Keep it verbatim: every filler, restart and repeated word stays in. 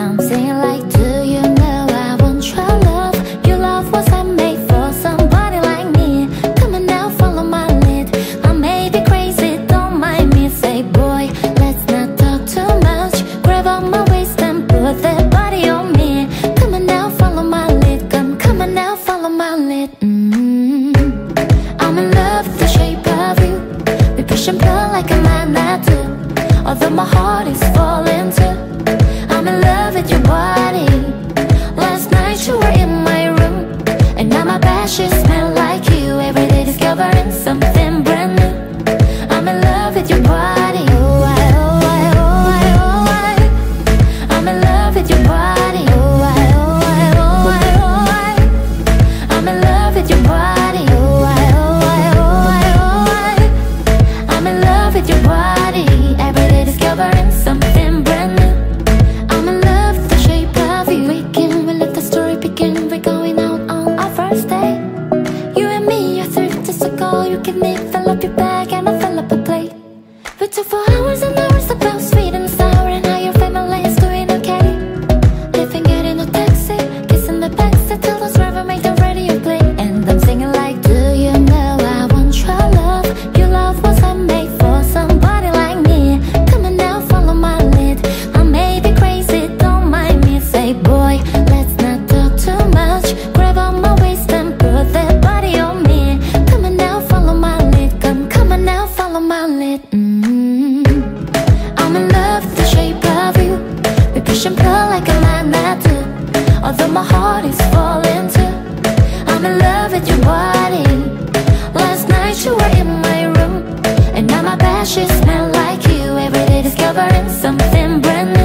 I'm singing like, do you know I want your love? Your love was handmade for somebody like me. Come on now, follow my lead. I may be crazy, don't mind me. Say, boy, let's not talk too much. Grab on my waist and put that body on me. Come on now, follow my lead. Come, come on now, follow my lead. mm-hmm. I'm in love with the shape of you. We push and pull like a magnet do. Although my heart is falling too, I'm in love with your body. Last night you were in my room, and now my bed sheets smell like you. Every day discovering something brand new. I'm in love with your body. Oh, I, oh, I, oh, I, oh, I. I'm in love with your body. Oh, I, oh, I, oh, I, oh, I. I'm in love with your body. Oh, I, oh, I, oh, I, oh, I. I'm in love with your body. Every day discovering something brand new. I'm in love with the shape of you. We can, we let the story begin. We're going out on our first day. You and me are thrifty, so go. You can me, fill up your bag and I fill up a plate. We took for hours and hours about sweet and sour, and how your family is doing okay. Living, getting a taxi, kissing the backseat till the driver made the radio play. And I'm singing like, do you know I want your love? Your love was handmade for somebody like me. Come on now, follow my lead. I may be crazy, don't mind me. Say, boy, let's not talk too much. Grab on my waist and put that body on me. Come on now, follow my lead. Come, come on now, follow my lead. mm-hmm. I'm in love with the shape of you. We push and pull like a magnet do. Although my heart is falling too, I'm in love with your body. Last night you were in my room, and now my bed sheets smell like you. Every day discovering something brand new.